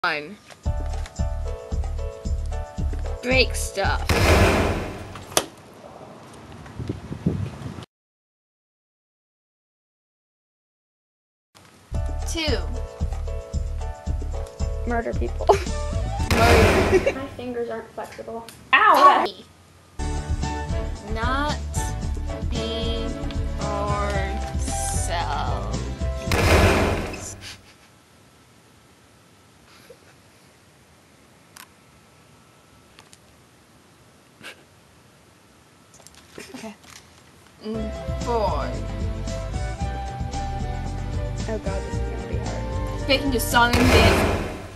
One. Break stuff. Two. Murder people. Murder. My fingers aren't flexible. Ow! Not be ourselves. Okay. 4. Oh god, this is gonna be hard. Making a song and dance.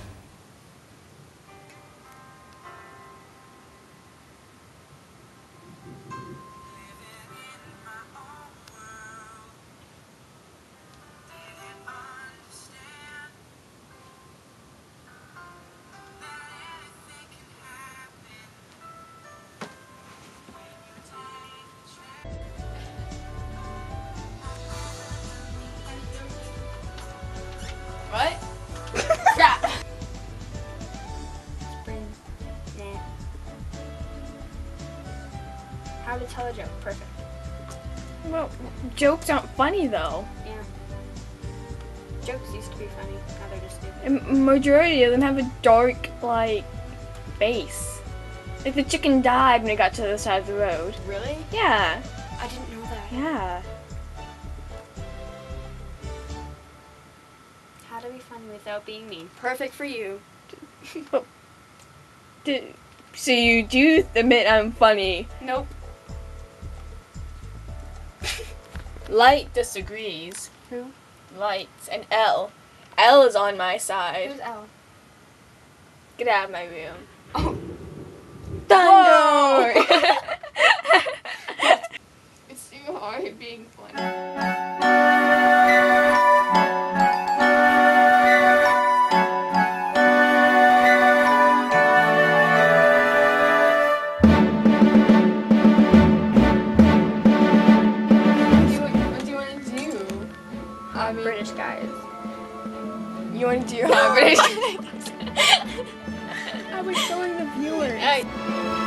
What? Yeah. Spring. Nah. How to tell a joke. Perfect. Well, jokes aren't funny though. Yeah. Jokes used to be funny. Now they're just stupid. And majority of them have a dark, like, face. Like the chicken died when it got to the side of the road. Really? Yeah. I didn't know that. Yeah. How to be funny without being mean. Perfect for you. So you do admit I'm funny. Nope. Light disagrees. Who? Light and L. L is on my side. Who's L? Get out of my room. Oh. Thunder! It's too hard being funny. What do you want to do? I mean, British guys. you want to do how British? I was showing the viewers. Hey.